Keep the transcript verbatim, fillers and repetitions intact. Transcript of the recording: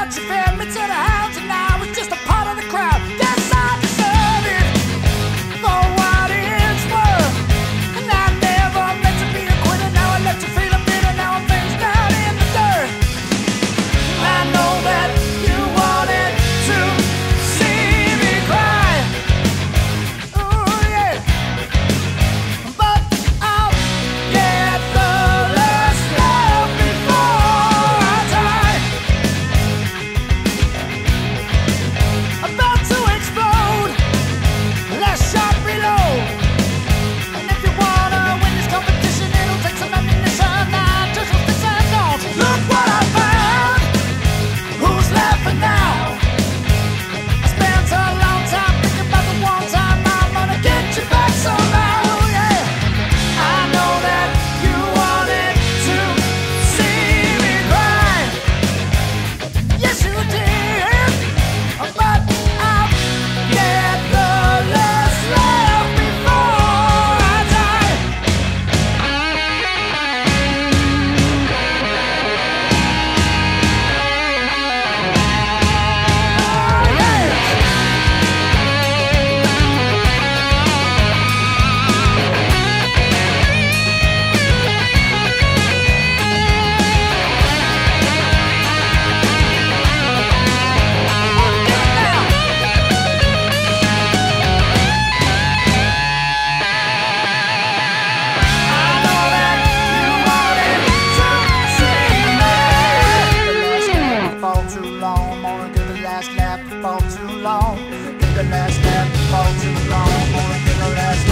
but you fed me to the hounds, and I was just a part of the crowd. Guess I deserve it for what it's worth, and I never meant to be a quitter. Now I let you feel a bitter. Now I'm face down in the dirt. I know that you wanted to see me cry. Ooh, yeah. But I'll get the last laugh before I die. About to explode, last shot reload. And if you wanna win this competition, it'll take some ammunition. I just want this and don't. Look what I found. Who's laughing now? I spent a long time thinking about the one time I'm gonna get you back somehow, yeah. I know that you wanted to see me cry. Yes, you did. But I'll get the last laugh before I die. Fall too long, I'm gonna get the last laugh before too long. Get the last laugh before too long, I'm gonna get the last